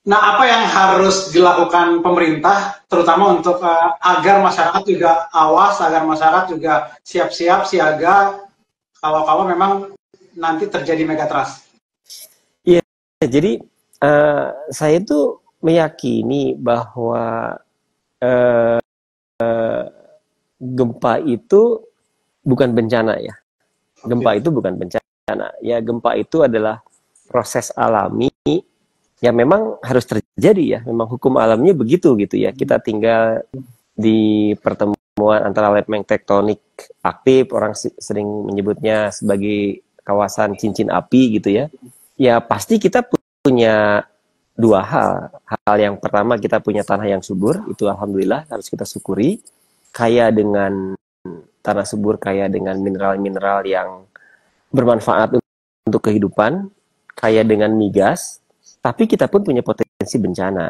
Nah, apa yang harus dilakukan pemerintah, terutama untuk agar masyarakat juga awas, agar masyarakat juga siap-siap, siaga, kalau memang nanti terjadi megatrust? Iya, jadi saya tuh meyakini bahwa eh, gempa itu bukan bencana ya. Gempa Oke. itu bukan bencana. Ya, gempa itu adalah proses alami ya memang harus terjadi ya. Memang hukum alamnya begitu gitu ya. Kita tinggal di pertemuan antara lepeng tektonik aktif, orang sering menyebutnya sebagai kawasan cincin api gitu ya. Ya pasti kita punya dua hal. Hal yang pertama kita punya tanah yang subur, itu alhamdulillah harus kita syukuri. Kaya dengan tanah subur, kaya dengan mineral-mineral yang bermanfaat untuk kehidupan, kaya dengan migas, tapi kita pun punya potensi bencana.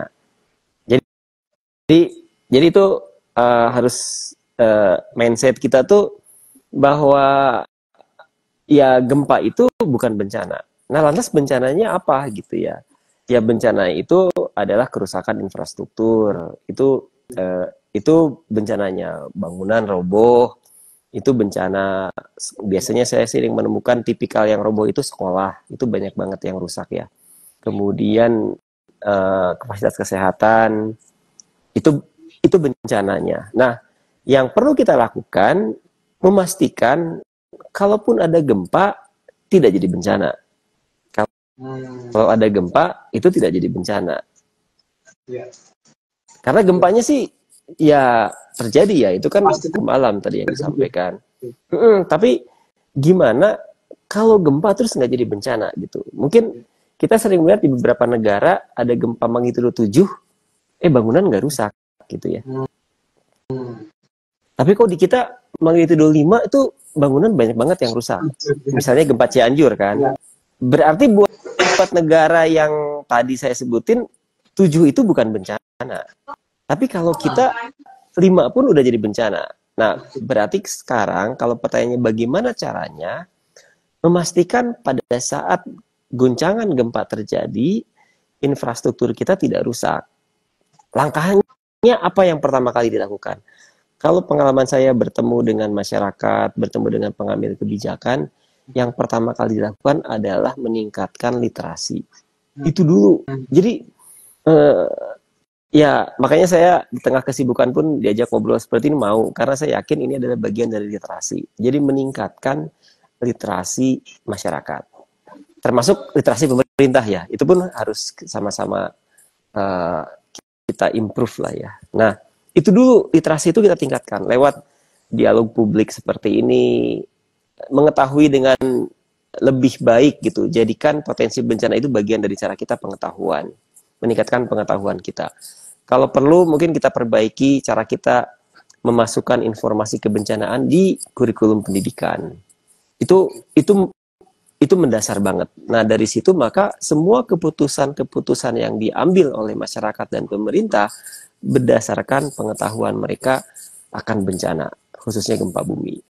Jadi jadi itu harus mindset kita tuh bahwa ya gempa itu bukan bencana. Nah, lantas bencananya apa gitu ya? Ya bencana itu adalah kerusakan infrastruktur. Itu bencananya bangunan roboh, itu bencana. Biasanya saya sering menemukan tipikal yang roboh itu sekolah, itu banyak banget yang rusak ya. Kemudian kapasitas kesehatan, itu itu bencananya. Nah, yang perlu kita lakukan memastikan kalaupun ada gempa tidak jadi bencana. Hmm, Kalau ada gempa itu tidak jadi bencana. ya, Karena gempanya sih ya terjadi ya, itu kan pasti hukum alam tadi yang terjadi. disampaikan. Tapi gimana kalau gempa terus nggak jadi bencana gitu? Mungkin kita sering melihat di beberapa negara ada gempa magnitudo 7, bangunan nggak rusak gitu ya. Hmm. Tapi kok di kita magnitudo 5 itu bangunan banyak banget yang rusak. Misalnya gempa Cianjur kan. Ya. Berarti buat negara yang tadi saya sebutin, 7 itu bukan bencana. Tapi kalau kita 5 pun udah jadi bencana. Nah, berarti sekarang kalau pertanyaannya bagaimana caranya memastikan pada saat guncangan gempa terjadi, infrastruktur kita tidak rusak. Langkahnya apa yang pertama kali dilakukan? Kalau pengalaman saya bertemu dengan masyarakat, bertemu dengan pengambil kebijakan, yang pertama kali dilakukan adalah meningkatkan literasi. Itu dulu. Jadi eh, ya makanya saya di tengah kesibukan pun diajak ngobrol seperti ini mau, karena saya yakin ini adalah bagian dari literasi. Jadi meningkatkan literasi masyarakat, termasuk literasi pemerintah ya. Itu pun harus sama-sama eh, kita improve lah ya. Nah, itu dulu literasi itu kita tingkatkan lewat dialog publik seperti ini, mengetahui dengan lebih baik gitu. Jadikan potensi bencana itu bagian dari cara kita pengetahuan, meningkatkan pengetahuan kita. Kalau perlu mungkin kita perbaiki cara kita memasukkan informasi kebencanaan di kurikulum pendidikan. Itu mendasar banget. Nah, dari situ maka semua keputusan-keputusan yang diambil oleh masyarakat dan pemerintah berdasarkan pengetahuan mereka akan bencana, khususnya gempa bumi.